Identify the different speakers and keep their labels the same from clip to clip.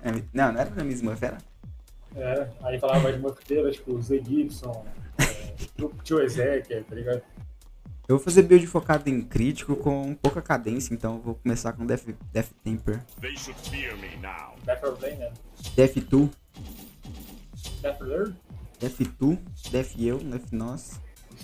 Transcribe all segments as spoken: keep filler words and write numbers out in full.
Speaker 1: É, não, não era pra mim Smurf, era?
Speaker 2: É, aí falava as mosquiteiras, tipo, Zé Gibson, é, Tio Ezequiel, tá ligado?
Speaker 1: Eu vou fazer build focado em crítico com pouca cadência, então eu vou começar com Death, Death Temper.
Speaker 2: Death Ordain, né?
Speaker 1: Death dois.
Speaker 2: Death Lord?
Speaker 1: Death tu, Death eu, Death nós.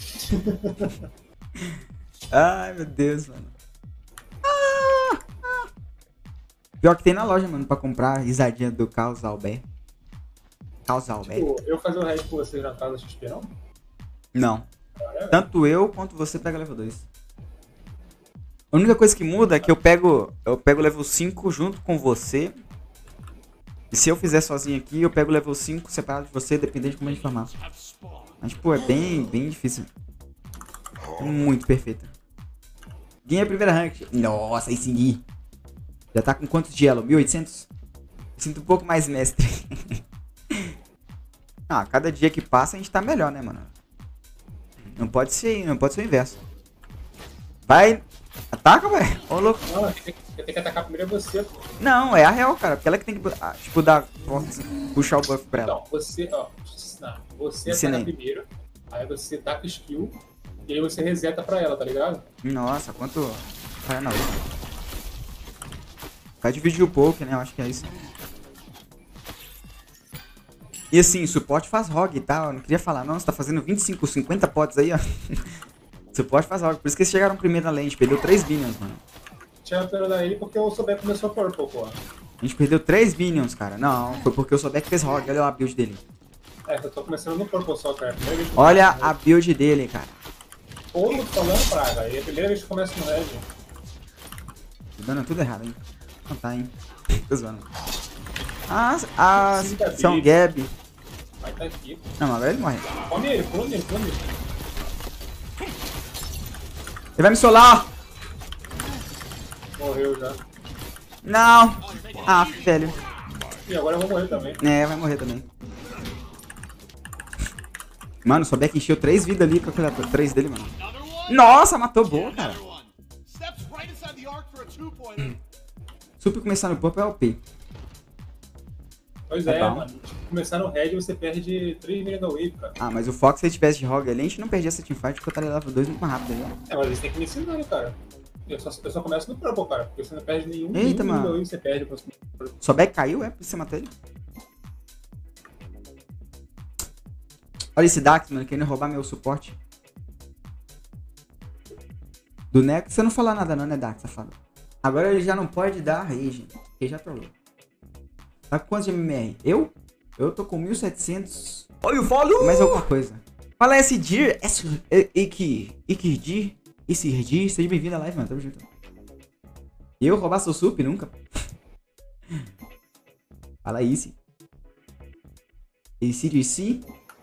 Speaker 1: Ai, meu Deus, mano. Ah, ah. Pior que tem na loja, mano, pra comprar risadinha do Caos Albert. Caos Albert.
Speaker 2: Tipo, eu fazer o raid com vocês na casa X P, não?
Speaker 1: Não.
Speaker 2: Ah, é?
Speaker 1: Tanto eu quanto você pega level dois. A única coisa que muda é que eu pego eu pego level cinco junto com você. E se eu fizer sozinho aqui, eu pego level cinco separado de você, dependendo de como a gente farmar. Mas, pô, é bem, bem difícil. É muito perfeito. Ganhei a primeira rank. Nossa, aí sim. Já tá com quantos de elo? mil e oitocentos? Eu sinto um pouco mais mestre. Ah, cada dia que passa a gente tá melhor, né, mano? Não pode ser, não pode ser o inverso. Vai. Ataca, velho. Ô, louco.
Speaker 2: Não, eu tenho, que, eu tenho que atacar primeiro você, pô.
Speaker 1: Não, é a real, cara. Porque ela que tem que, ah, tipo, dar, puxar o buff pra ela.
Speaker 2: Então, você, ó, deixa eu te ensinar. Você
Speaker 1: Ensinei.
Speaker 2: ataca primeiro, aí você taca skill, e aí você reseta pra ela, tá ligado?
Speaker 1: Nossa, quanto... Vai na outra. Vai dividir o poke, né? Eu acho que é isso. E assim, suporte faz rogue, tá? Eu não queria falar, não. Você tá fazendo vinte e cinco, cinquenta pots aí, ó. Suporte faz rogue. Por isso que eles chegaram primeiro na lane. A gente perdeu três minions, mano.
Speaker 2: Tinha que dar ele porque o Sobek começou a purple, pô.
Speaker 1: A gente perdeu três minions, cara. Não, foi porque o Sobek fez rogue. Olha a build dele.
Speaker 2: É, eu tô começando no purple só, cara. Primeira vez que
Speaker 1: Olha
Speaker 2: eu
Speaker 1: a build dele, cara.
Speaker 2: Ou eu tô falando, praga, e é a primeira vez que eu começo no red.
Speaker 1: Tô dando tudo errado, hein? Não tá, hein? Tô zoando. Ah, ah, São Gab.
Speaker 2: Vai tá aqui.
Speaker 1: Não, mas agora ele morre.
Speaker 2: Come ele, come ele, come ele.
Speaker 1: Ele vai me solar.
Speaker 2: Morreu já.
Speaker 1: Não. Ah, velho.
Speaker 2: E agora eu vou morrer também.
Speaker 1: É, vai morrer também. Mano, o Sobek encheu três vidas ali com aquela três dele, mano. Nossa, matou boa, cara. Super começar no purple é O P.
Speaker 2: Pois
Speaker 1: Tá
Speaker 2: é,
Speaker 1: bom.
Speaker 2: mano. Tipo, começar no red você perde três milhões da wave, cara.
Speaker 1: Ah, mas o Fox, se ele tivesse de rogue ali, a gente não perdia essa teamfight porque eu estaria level dois muito mais rápido aí, ó.
Speaker 2: É, mas eles têm que me ensinar, né, cara? Eu só, eu só começo no purple, cara. Porque você não perde nenhum.
Speaker 1: Eita,
Speaker 2: nenhum
Speaker 1: mano.
Speaker 2: da wave você perde. Quando você...
Speaker 1: Sobek caiu, é? Pra você matar ele? Olha esse Dax, mano, querendo roubar meu suporte. Do Neco, você não falar nada não, né, Dax, safado? Agora ele já não pode dar rage, porque já trollou. Tá com quantos de M M R? Eu? Eu tô com mil e setecentos. Olha o follow! Mais alguma coisa. Fala S Dir, S Iki, Ikirdir, Isirdir, seja bem-vindo à live, mano, tamo junto. Eu roubar seu sup? Nunca. Fala isso. Esse D C.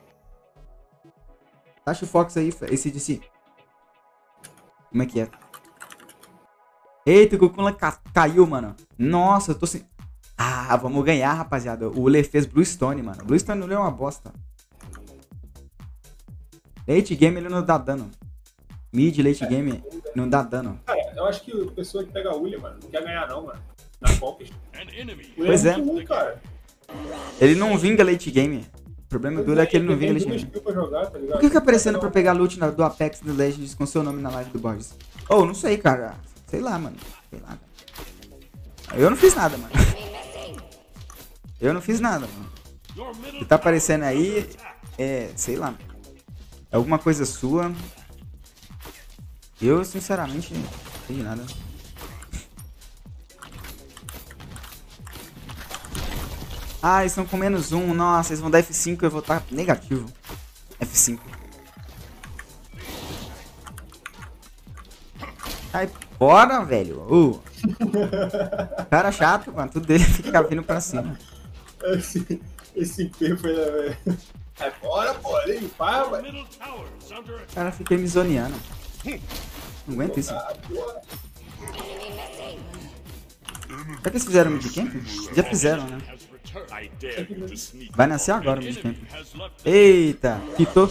Speaker 1: Taxa o Fox aí, esse D C. Como é que é? Eita, o Kukula ca caiu, mano. Nossa, eu tô sem... Ah, vamos ganhar, rapaziada. O Le fez Bluestone, mano. Bluestone não é uma bosta. Late game ele não dá dano. Mid, late game não dá dano.
Speaker 2: Cara, eu acho que a pessoa que pega a Ulya, mano, não quer ganhar não, mano. Na Conquest.
Speaker 1: Pois é.
Speaker 2: Muito ruim, cara.
Speaker 1: Ele não vinga late game. O problema do Ule é que ele não vinga late game.
Speaker 2: Jogar, tá
Speaker 1: Por que fica aparecendo pra pegar loot na, do Apex do Legends com seu nome na live do Borges? Oh, não sei, cara. Sei lá, mano. Sei lá. Eu não fiz nada, mano. Eu não fiz nada, mano. O que tá aparecendo aí é, sei lá. É alguma coisa sua. Eu, sinceramente, não sei de nada. Ah, eles estão com menos um. Nossa, eles vão dar F cinco e eu vou estar negativo. F cinco. Sai fora, velho. Uh. Cara chato, mano. Tudo dele fica vindo pra cima.
Speaker 2: Esse, esse P foi, né, velho? Sai fora, pô. Nem para, velho.
Speaker 1: O cara fica me zoneando. Não aguento isso.
Speaker 2: Ah, porra.
Speaker 1: Será que eles fizeram mid camp? Já fizeram, né? Vai nascer agora o mid camp. Eita, quitou.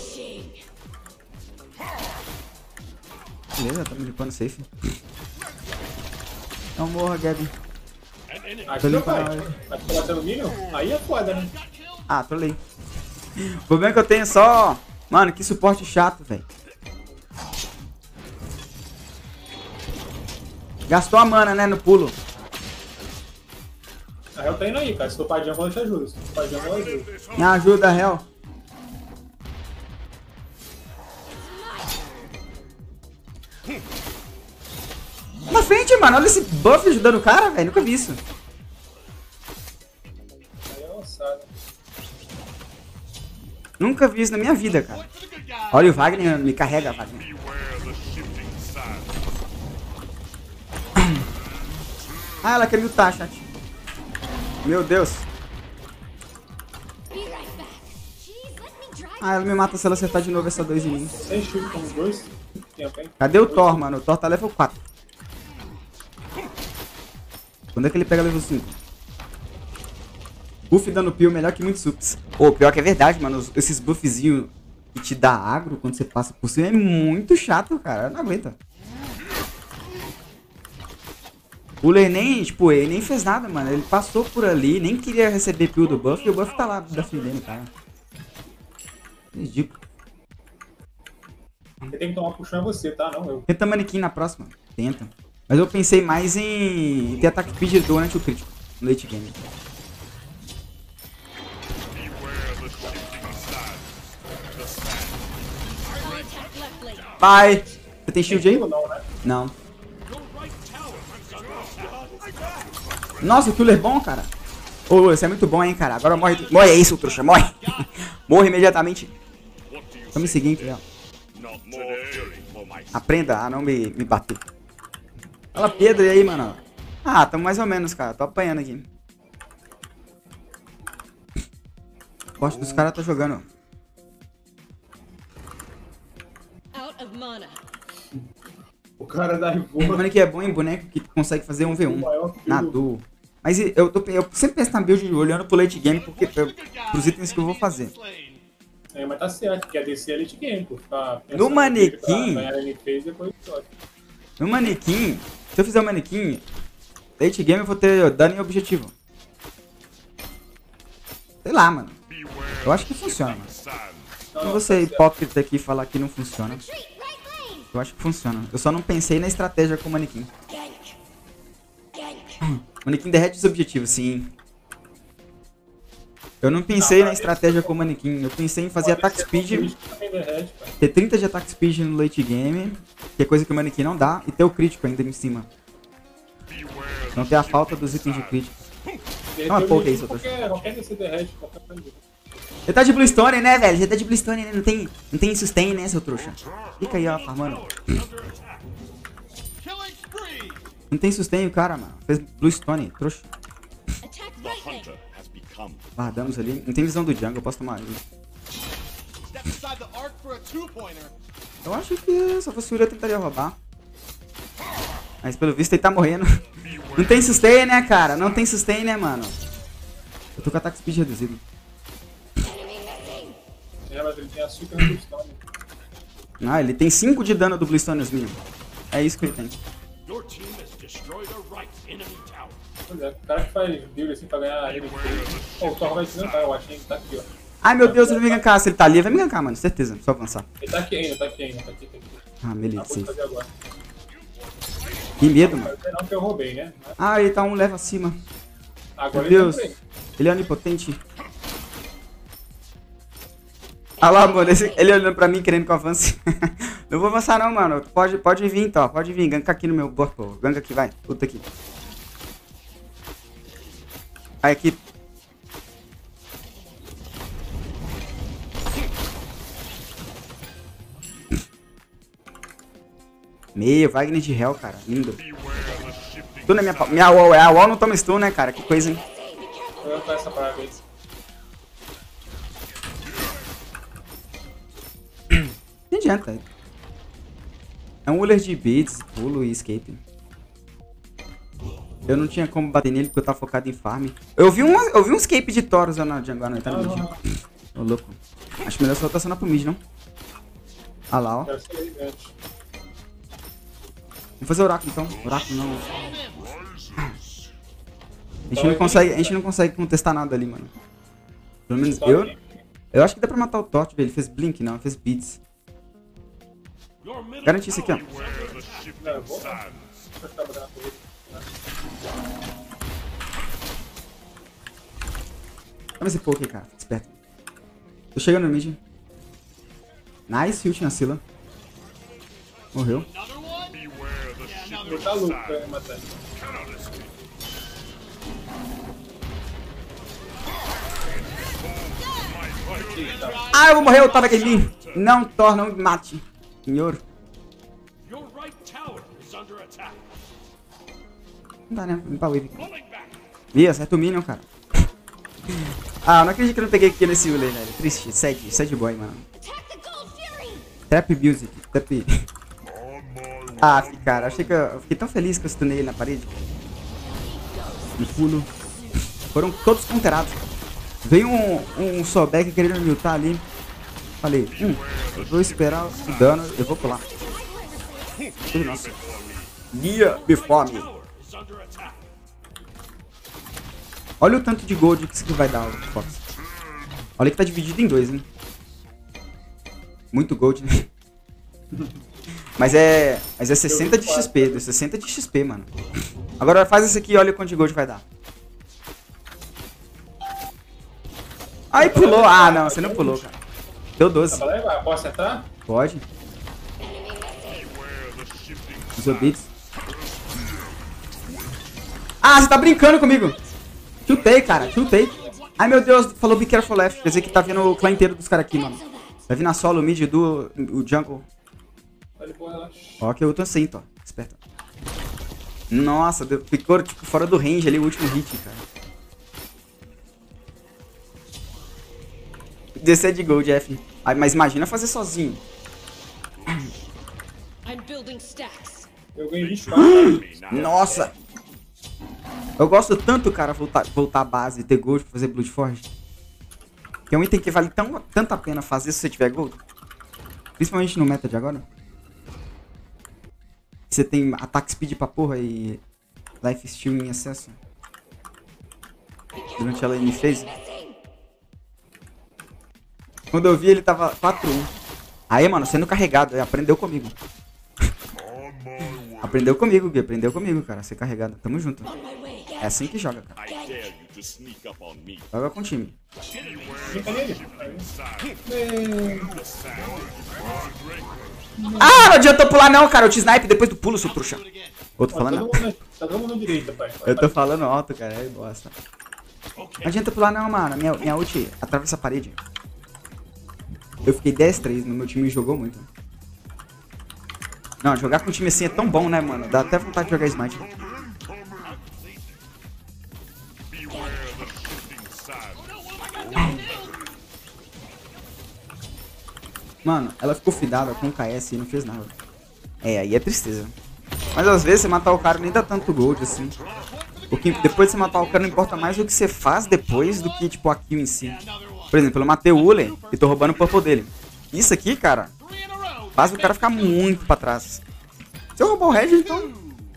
Speaker 1: Beleza, estamos limpando safe. Não morra, Gabi.
Speaker 2: Acho
Speaker 1: Tô
Speaker 2: que
Speaker 1: limpando
Speaker 2: vai.
Speaker 1: a wave.
Speaker 2: Vai ficar batendo Minion? Aí é foda, né?
Speaker 1: Ah, trolei. O problema é que eu tenho só... Mano, que suporte chato, velho. Gastou a mana, né, no pulo.
Speaker 2: A Hel tá indo aí, cara. Se tu padinho, ela te ajuda. Se tu padinho, ela ajuda.
Speaker 1: Me ajuda, Hel. Na frente, mano. Olha esse buff ajudando o cara, velho. Nunca vi isso.
Speaker 2: Aí é lançado.
Speaker 1: Nunca vi isso na minha vida, cara. Olha o Wagner. Me carrega, Wagner. Ah, ela quer me ultar, chat. Meu Deus. Ah, ela me mata se ela acertar de novo essa dois em mim.
Speaker 2: Sem shield com os dois. Tempo, hein?
Speaker 1: Cadê o Thor, mano? O Thor tá level quatro. Quando é que ele pega level cinco? Buff dando peel melhor que muitos sups. Pô, pior que é verdade, mano. Esses buffzinhos que te dá agro quando você passa por cima é muito chato, cara. Não aguenta. O Ler nem, tipo, ele nem fez nada, mano. Ele passou por ali, nem queria receber peel do buff e o buff tá lá defendendo, cara. Ridículo.
Speaker 2: Quem tem que tomar puxão é você, tá? Não eu.
Speaker 1: Tenta manequim na próxima. Tenta. Mas eu pensei mais em ter ataque speed durante o crítico. No late game. Vai! Você tem shield aí?
Speaker 2: Não, né?
Speaker 1: Não. Nossa, o killer é bom, cara. Ô, esse é muito bom, hein, cara. Agora morre. Morre, é isso, trouxa. Morre. Morre imediatamente. Tô me seguindo, ó. Aprenda a não me, me bater. Fala, Pedro, e aí, mano? Ah, tamo mais ou menos, cara. Tô apanhando aqui. O poste dos caras tá jogando.
Speaker 2: O cara da
Speaker 1: O
Speaker 2: Ivor.
Speaker 1: mano que é bom em boneco que consegue fazer um v um na duo. Mas eu, tô, eu sempre penso na build olhando pro late game porque, eu, pros itens que eu vou fazer.
Speaker 2: É, mas tá certo, porque a D C é late game, pô. Ficar
Speaker 1: No manequim-
Speaker 2: pra ganhar N P depois pode.
Speaker 1: No manequim, se eu fizer o manequim, late game eu vou ter dano em objetivo. Sei lá, mano. Eu acho que funciona, mano. Não vou ser hipócrita aqui e falar que não funciona. Eu acho que funciona. Eu só não pensei na estratégia com o manequim. O manequim derrete os objetivos, sim. Eu não pensei na estratégia com o manequim. Eu pensei em fazer ataque speed, ter trinta de ataque speed no late game, que é coisa que o manequim não dá, e ter o crítico ainda em cima. Não ter a falta dos itens de crítico. Não, é pouco isso, eu tô
Speaker 2: Qualquer, qualquer D C derrete, qualquer coisa.
Speaker 1: Você tá de Bluestone, né, velho? Você tá de Bluestone, né? Não tem, não tem sustain, né, seu trouxa? Fica aí, ó, farmando. Não tem sustain o cara, mano. Fez Bluestone, trouxa. Guardamos ali. Não tem visão do jungle, eu posso tomar ali. Eu acho que se eu fosse o Yuri eu tentaria roubar. Mas pelo visto ele tá morrendo. Não tem sustain, né, cara? Não tem sustain, né, mano? Eu tô com ataque speed reduzido.
Speaker 2: É, mas ele tem açúcar no Bluestone.
Speaker 1: Ah, ele tem cinco de dano do Bluestone nos minions. É isso que ele tem.
Speaker 2: Pois é, o cara que faz build assim pra ganhar ele. Pô, o Thor vai te gankar, eu achei que tá aqui, ó.
Speaker 1: Ai, meu Deus, ele vai me gankar. Se ele tá ali, ele vai me gankar, mano. Certeza, só avançar.
Speaker 2: Ele tá aqui ainda, tá aqui ainda, tá aqui, tá aqui.
Speaker 1: Ah, beleza,
Speaker 2: Acabou de
Speaker 1: safe.
Speaker 2: fazer agora.
Speaker 1: Que medo, mano.
Speaker 2: Mas não que eu roubei, né?
Speaker 1: Ah, ele tá um level acima.
Speaker 2: Agora
Speaker 1: Meu Deus.
Speaker 2: ele tá
Speaker 1: Ele é onipotente. Ah lá, mano. Esse, ele olhando pra mim, querendo que eu avance. Não vou avançar não, mano. Pode, pode vir, então. Pode vir. Ganka aqui no meu corpo. Ganka aqui, vai. Puta aqui. Vai aqui. Meio, Wagner de Hell, cara. Lindo. Stun na minha, minha wall. É, a wall não toma stun, né, cara? Que coisa, hein?
Speaker 2: Eu vou entrar essa parada aí.
Speaker 1: Não adianta. É um Uller de beats, pulo e escape. Eu não tinha como bater nele porque eu tava focado em farm. Eu vi um, eu vi um escape de Taurus lá na jungle, não, tá no mid. Ô, louco. Acho melhor só rotacionar pro mid, não? Ah lá, ó.
Speaker 2: Quero ser ele antes.
Speaker 1: Vamos fazer oráculo então. Oráculo não. A gente não consegue, a gente não consegue contestar nada ali, mano. Pelo menos eu... Eu acho que dá pra matar o Tort, velho. Ele fez Blink, não. Ele fez Beats. Garante isso aqui, ó. Toma esse poke aí, cara. Fica esperto. Tô chegando no mid. Nice ult na Scylla. Morreu.
Speaker 2: Tá louco pra me matar.
Speaker 1: Ah, eu vou morrer, eu tava aqui em mim. Não, Thor, não me mate. Senhor. Não dá, né? Vem pra wave. Ih, acerta o minion, cara. Ah, eu não acredito que eu não peguei aqui nesse Ule, velho. Triste. Sad, sad boy, mano. Trap music. Trap... Ah, cara, achei que eu... eu fiquei tão feliz que eu stunei ele na parede. Um pulo. Foram todos counterados. Veio um, um Sobek querendo me ultar ali. Falei, hum, eu vou esperar o dano, eu vou pular. Nossa. Guia before me. Olha o tanto de gold que isso aqui vai dar, Fox. Olha que tá dividido em dois, hein. Muito gold, né? Mas é, mas é sessenta de X P, deu sessenta de X P, mano. Agora faz isso aqui e olha quanto de gold vai dar. Ai, pulou. Ah, não, você não pulou, cara. Deu doze.
Speaker 2: Posso acertar?
Speaker 1: Pode. Usou beats. Ah, você tá brincando comigo. Chutei, cara, chutei. Ai, meu Deus, falou be careful left. Quer dizer que tá vendo o clã inteiro dos caras aqui, mano. Vai vir na solo, o mid, do o jungle. Ó, que eu tô assim, tô. Esperta. Nossa, deu, ficou tipo fora do range ali o último hit, cara. Descer de gold, F. Ai, mas imagina fazer sozinho.
Speaker 2: Eu ganhei vinte e quatro.
Speaker 1: Nossa! Eu gosto tanto, cara, voltar, voltar à base e ter gold pra fazer Bloodforge. Que é um item que vale tão, tanto a pena fazer se você tiver gold. Principalmente no meta de agora. Você tem ataque speed pra porra e life steal em excesso. Durante a lane phase. Quando eu vi ele tava quatro a um. Aí, mano, sendo carregado, aprendeu comigo. Aprendeu comigo, Gui, aprendeu comigo, cara, ser carregado. Tamo junto. É assim que joga, cara. Joga com o time. Ah, não adianta pular não, cara. Eu te snipe depois do pulo, seu trouxa. Eu tô falando alto.
Speaker 2: Tá todo mundo direita, pai.
Speaker 1: Eu tô falando alto, cara. É bosta. Não adianta pular não, mano. Minha, minha ult atravessa a parede. Eu fiquei dez a três, no meu time jogou muito. Não, jogar com um time assim é tão bom, né, mano? Dá até vontade de jogar Smite. Mano, ela ficou fidada com o K S e não fez nada. É, aí é tristeza. Mas às vezes você matar o cara nem dá tanto gold assim. Porque depois de você matar o cara não importa mais o que você faz depois do que, tipo, a kill em si. Por exemplo, eu matei o Ule e tô roubando o purple dele. Isso aqui, cara, faz o cara ficar muito pra trás. Se eu roubar o red, então...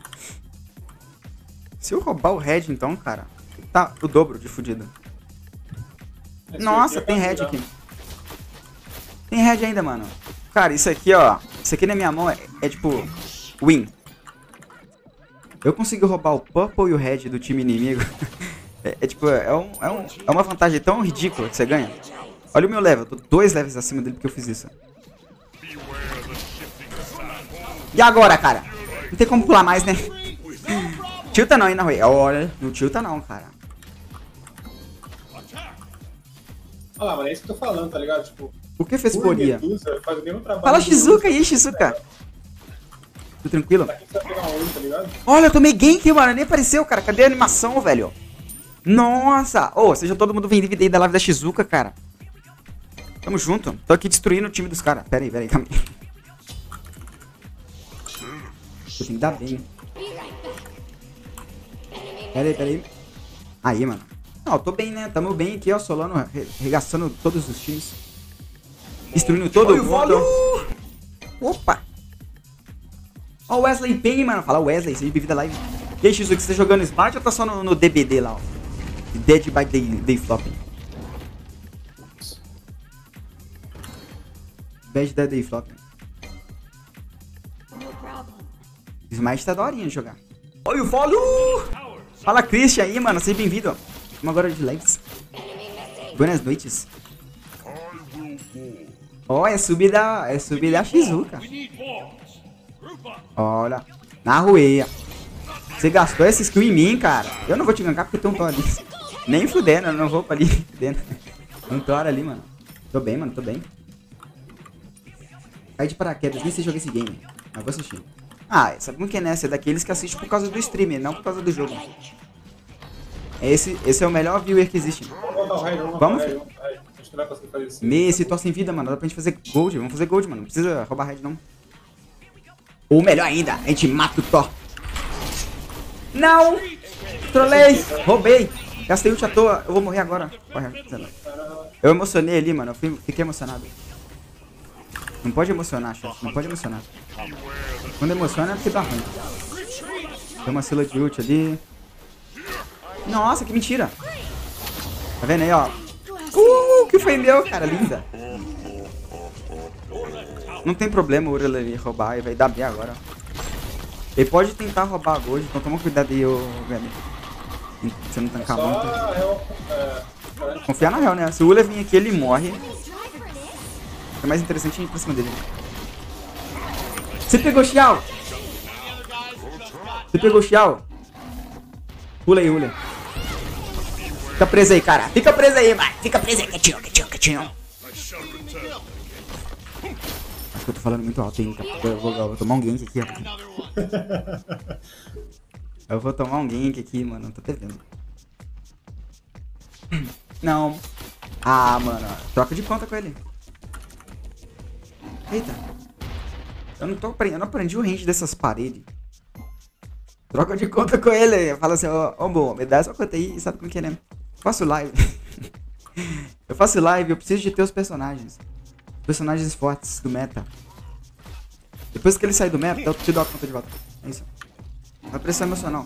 Speaker 1: Se eu roubar o red, então, cara, tá o dobro de fudido. Nossa, tem red aqui. Tem red ainda, mano. Cara, isso aqui, ó. Isso aqui na minha mão é, é tipo... Win. Eu consegui roubar o purple e o red do time inimigo. é, é tipo, é, um, é, um, é uma vantagem tão ridícula que você ganha. Olha o meu level, eu tô dois levels acima dele porque eu fiz isso. E agora, cara? Não tem como pular mais, né? Tilta não, hein, na rua. Olha, não tilta não, cara.
Speaker 2: Olha lá, mano, é isso que eu tô falando, tá ligado? Tipo,
Speaker 1: o que fez Poria?
Speaker 2: Faz o mesmo trabalho.
Speaker 1: Fala Shizuka aí, Shizuka. Tudo tranquilo?
Speaker 2: Tá ligado?
Speaker 1: Olha, eu tomei gank, mano. Nem apareceu, cara. Cadê a animação, velho? Nossa! Ô, oh, seja todo mundo bem-vindo aí da live da Shizuka, cara. Tamo junto. Tô aqui destruindo o time dos caras. Pera aí, pera aí, calma aí. Eu tenho que dar bem. Pera aí, pera aí. Aí, mano. Não, eu tô bem, né? Tamo bem aqui, ó. Solano regaçando todos os times. Destruindo todo mundo. Opa! Ó o Wesley Payne, mano. Fala Wesley, seja bem-vindo da live. E aí, Shizuki, você tá jogando Smart ou tá só no, no D B D lá, ó? Dead by Day, day Flopping. Bad Dead Day Flopping. Smite tá daorinha de jogar. Oi, o follow! Fala, Christian aí, mano. Seja bem-vindo, ó. Vamos agora de lives. Boas noites. Ó, oh, é subir da... É subir da Shizuka. Olha. Na rueia. Você gastou essa skill em mim, cara. Eu não vou te gankar porque eu tenho um Thor ali. Nem fudendo, eu não vou pra ali. Fudendo. Um Thor ali, mano. Tô bem, mano. Tô bem. Cai de paraquedas. Nem sei jogar esse game. Mas vou assistir. Ah, sabe como que é, né? Você é daqueles que assiste por causa do streamer, não por causa do jogo. Esse, esse é o melhor viewer que existe. Vamos, filho. Me, esse Thor sem vida, mano. Dá pra gente fazer gold. Vamos fazer gold, mano. Não precisa roubar red, não. Ou melhor ainda, a gente mata o Thor. Não! Trolei! Roubei! Gastei ult à toa. Eu vou morrer agora. Eu emocionei ali, mano. Eu fiquei emocionado. Não pode emocionar, chefe. Não pode emocionar. Quando emociona é porque dá ruim. Tem uma Scylla de ult ali. Nossa, que mentira! Tá vendo aí, ó? Uh, que foi meu, cara. Linda. Não tem problema o Uri roubar. Ele vai dar B agora. Ele pode tentar roubar a gold, então toma cuidado aí, ô Gabi. Você não tancar muito. Confiar na real, né? Se o Ula vir aqui, ele morre. É mais interessante a gente ir pra cima dele. Você pegou o Xiao! Você pegou o Xiao? Pula aí, Ula. Fica preso aí, cara. Fica preso aí, vai. Fica preso aí, quietinho, quietinho, quietinho. Acho que eu tô falando muito alto, hein, cara. Eu vou, eu vou tomar um gank aqui, ó. Eu vou tomar um gank aqui, mano. Não tô até vendo. Não. Ah, mano. Troca de conta com ele. Eita. Eu não tô aprendendo. Eu não aprendi o range dessas paredes. Troca de conta com ele. Fala assim, ó, oh, bom, me dá essa conta aí. Sabe como que é, né? Eu faço live. Eu faço live. Eu preciso de ter os personagens. Personagens fortes do meta. Depois que ele sair do meta, eu te dou a conta de volta. É isso. Vai pressão emocional.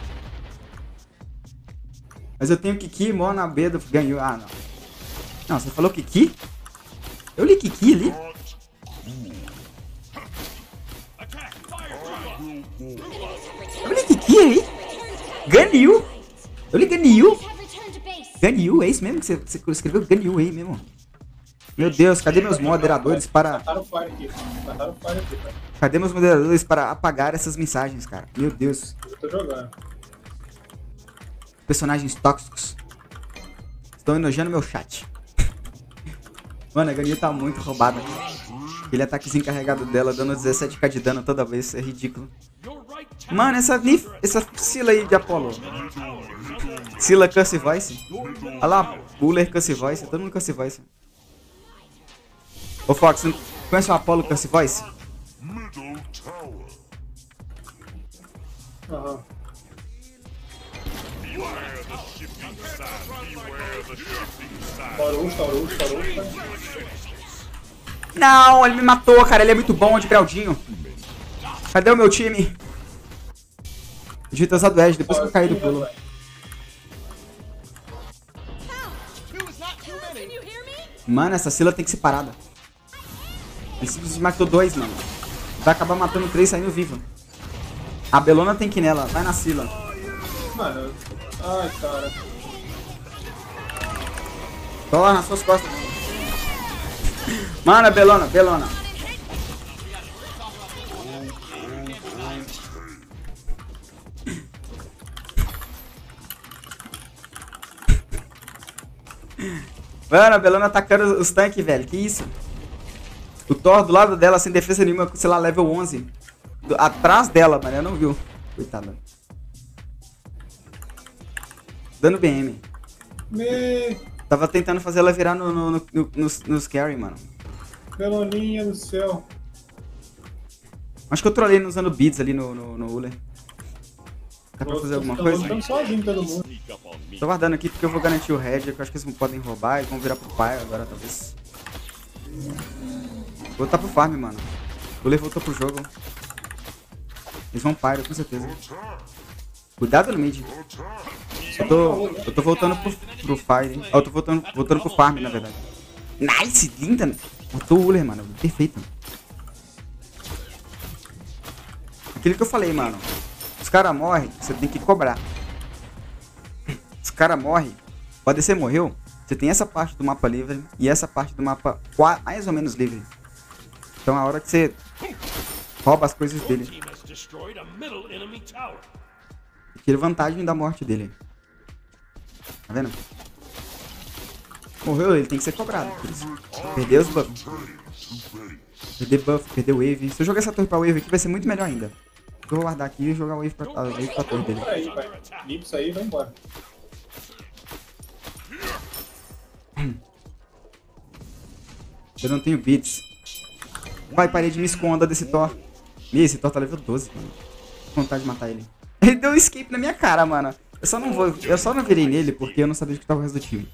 Speaker 1: Mas eu tenho Kiki, Mona, Bedo, ganhou. Ah, não. Não, você falou Kiki? Eu li Kiki ali. Eu li Kiki aí? Ganyu. Eu li Ganyu. Ganyu, é isso mesmo que você, você escreveu? Ganyu aí mesmo. Meu Deus, cadê meus moderadores para... Cadê meus moderadores para apagar essas mensagens, cara? Meu Deus.
Speaker 2: Eu tô jogando.
Speaker 1: Personagens tóxicos estão enojando meu chat. Mano, a Ganyu tá muito roubada. Aquele ataquezinho carregado dela, dando dezessete k de dano toda vez, é ridículo. Mano, essa, essa Scylla aí de Apollo. Scylla Curse Voice. Olha lá, Buller Curse Voice, todo mundo Curse Voice. Ô Fox, você conhece o Apollo Curse Voice?
Speaker 2: Aham. Parou, parou, parou.
Speaker 1: Não, ele me matou, cara. Ele é muito bom de Greldinho. Cadê o meu time? Eu devia ter usado o Edge depois que eu caí do pulo. Mano, essa Scylla tem que ser parada. Ele simplesmente matou dois, mano. Vai acabar matando três saindo vivo. A Bellona tem que ir nela. Vai na Scylla.
Speaker 2: Mano, ai, cara.
Speaker 1: Tô lá nas suas costas. Mano, Bellona, Bellona. Mano, a Bellona atacando os tanques, velho. Que isso? O Thor do lado dela, sem defesa nenhuma, sei lá, level onze. Do, atrás dela, mano. Eu não viu. Coitada. Dando B M.
Speaker 2: Me...
Speaker 1: Tava tentando fazer ela virar no, no, no, no, nos, nos carry, mano.
Speaker 2: Beloninha do céu.
Speaker 1: Acho que eu trolei usando beads ali no, no, no Uller. Dá pra fazer alguma coisa?
Speaker 2: Tô sozinho todo mundo.
Speaker 1: Tô guardando aqui porque eu vou garantir o red, que eu acho que eles não podem roubar e vão virar pro pai agora, talvez. Vou voltar pro farm, mano. O Uller voltou pro jogo. Eles vão pyro, com certeza. Cuidado no mid. Eu tô, eu tô voltando pro, pro Fire. Ó, eu tô voltando, voltando pro Farm, na verdade. Nice, linda. Botou o Uller, mano. Perfeito. Aquilo que eu falei, mano. Os caras morrem, você tem que cobrar. Os caras morrem. O A D C morreu, você tem essa parte do mapa livre e essa parte do mapa mais ou menos livre. Então a hora que você rouba as coisas dele. Tira vantagem da morte dele. Tá vendo? Morreu, ele tem que ser cobrado. Por isso. Perdeu os buffs. Perder buff, perder wave. Se eu jogar essa torre pra wave aqui, vai ser muito melhor ainda. Eu vou guardar aqui e jogar wave pra, a wave pra torre dele.
Speaker 2: Aí, vai. Limpa isso aí e vai embora.
Speaker 1: Eu não tenho beats. Vai, parede, me esconda desse Thor. Ih, esse Thor tá level doze, mano. Tô com vontade de matar ele. Ele deu um escape na minha cara, mano. Eu só não vou. Eu só não virei nele porque eu não sabia de que tava o resto do time.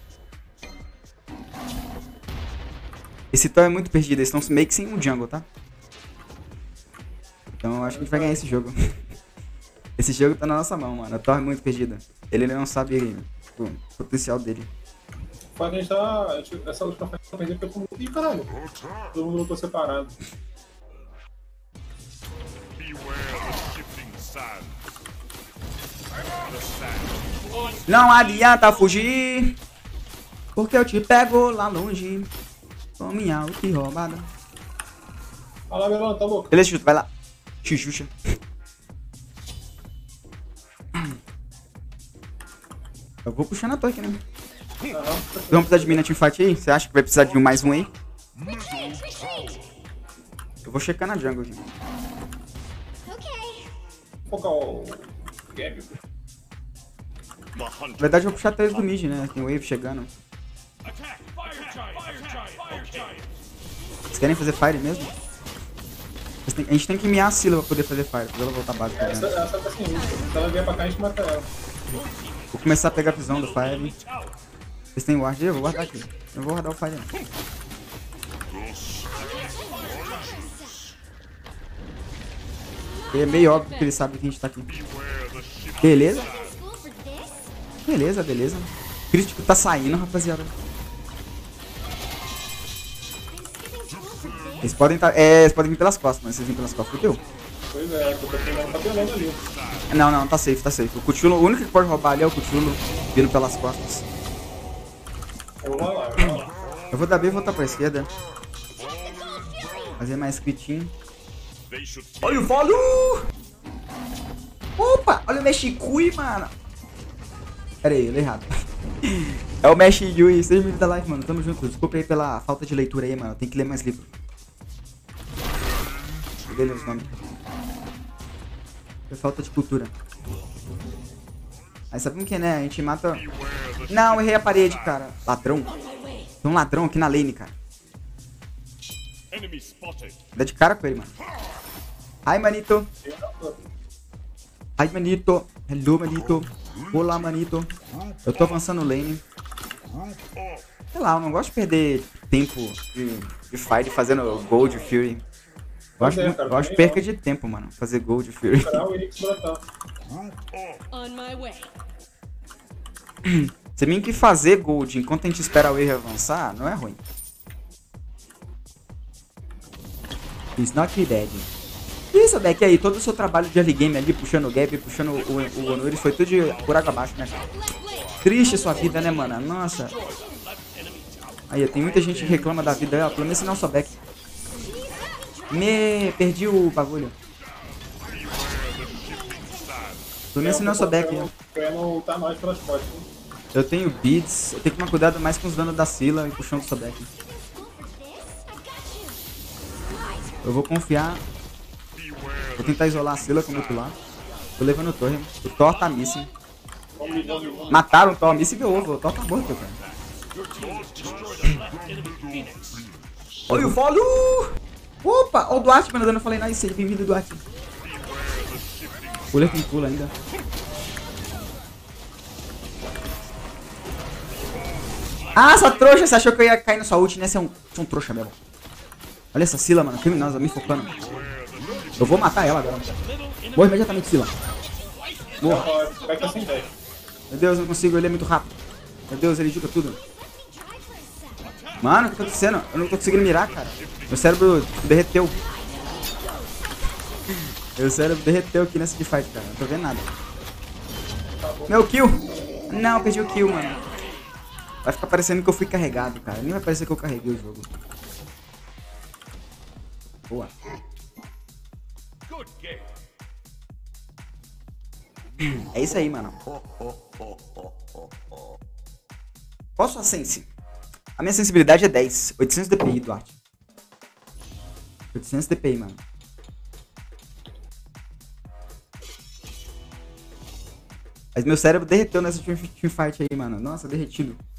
Speaker 1: Esse Thor é muito perdido, eles estão meio que sem um jungle, tá? Então eu acho que a gente vai ganhar esse jogo. Esse jogo tá na nossa mão, mano. O Thor é muito perdido. Ele não sabe o potencial dele.
Speaker 2: Quando a gente tá. A gente, essa última fase tá perdendo porque todo mundo. Ih, caralho! Todo mundo lutou separado.
Speaker 1: Não adianta fugir, porque eu te pego lá longe. Com minha ult roubada.
Speaker 2: Olha lá, Melão, tá louco?
Speaker 1: Beleza, Chuta, vai lá. Xuxa. Eu vou puxando a torre aqui, né?
Speaker 2: Uhum.
Speaker 1: Vamos precisar de mina teamfight aí? Você acha que vai precisar de mais um aí? Eu vou checar na jungle aqui.
Speaker 2: Vou focar o gap.
Speaker 1: Na verdade eu vou puxar a torre do mid, né? Tem wave chegando. Vocês querem fazer fire mesmo? Tem, a gente tem que miar a Scylla pra poder fazer fire, pra ela voltar básica.
Speaker 2: Essa, essa tá sem ult. Se ela vier pra cá, a gente mata ela.
Speaker 1: Vou começar a pegar a visão do fire. Vocês têm ward? Eu vou guardar aqui. Eu vou guardar o fire. É meio óbvio que ele sabe que a gente tá aqui. Beleza? Beleza, beleza. O crítico tá saindo, rapaziada. Eles podem tá, é, eles podem vir pelas costas, mas se eles virem pelas costas, fudeu.
Speaker 2: Pois é, porque tá pelando ali.
Speaker 1: Não, não, tá safe, tá safe. O Cthulhu, o único que pode roubar ali é o Cthulhu vindo pelas costas.
Speaker 2: Eu vou lá, eu vou lá.
Speaker 1: Eu vou dar B e voltar pra esquerda. Fazer mais critinho. Olha o follow! Opa! Olha o Mexicui, mano! Pera aí, eu li errado. É o Mexicui, seja bem-vindo da live, mano. Tamo junto. Desculpa aí pela falta de leitura aí, mano. Tem que ler mais livro. Cadê os nomes? É falta de cultura. Aí sabe como que é, né? A gente mata... Não, eu errei a parede, cara. Ladrão. Tem um ladrão aqui na lane, cara. Dá de cara com ele, mano. Ai, manito. Ai, manito. Hello, manito. Olá, manito. Eu tô avançando lane. Sei lá, eu não gosto de perder tempo de, de fight fazendo Gold Fury. Eu acho, é, cara, eu acho perca de tempo, mano, fazer Gold Fury. Você tem que fazer Gold enquanto a gente espera o erro avançar, não é ruim. It's not bad. Isso, Beck, aí, todo o seu trabalho de early game ali, puxando o gap, puxando o, o, o Onuri, foi tudo de por água abaixo, né, cara? Triste sua vida, né, mano? Nossa. Aí, tem muita gente que reclama da vida, pelo menos não só Beck. Me perdi o bagulho. Pelo menos não sou Beck. Eu tenho beads, eu tenho que tomar cuidado mais com os danos da Scylla e puxando o Sobek. Eu vou confiar. Vou tentar isolar a Scylla com o outro lado. Tô levando o torre. O Thor tá missing. Mataram o Thor, missing meu ovo. O Thor tá morto, cara. Oi, o follow! Opa! Ó o Duarte mandando, eu falei, nice, bem-vindo, Duarte. Pula quem pula ainda. Ah, essa trouxa, você achou que eu ia cair na sua ult, né? Você é um, você é um trouxa mesmo. Olha essa Scylla, mano, criminosa, me focando. Eu vou matar ela agora. Morre imediatamente, Scylla. Morra.
Speaker 2: Vai estar sem dash.
Speaker 1: Meu Deus, eu não consigo, ele é muito rápido. Meu Deus, ele juca tudo. Mano, o que tá acontecendo? Eu não tô conseguindo mirar, cara. Meu cérebro derreteu. Meu cérebro derreteu aqui nessa fight, cara. Não tô vendo nada. Meu kill! Não, eu perdi o kill, mano. Vai ficar parecendo que eu fui carregado, cara. Nem vai parecer que eu carreguei o jogo. Boa. É isso aí, mano. Qual a sua sense? A minha sensibilidade é dez. oitocentos D P I, Duarte. oitocentos D P I, mano. Mas meu cérebro derreteu nessa teamfight aí, mano. Nossa, derretido.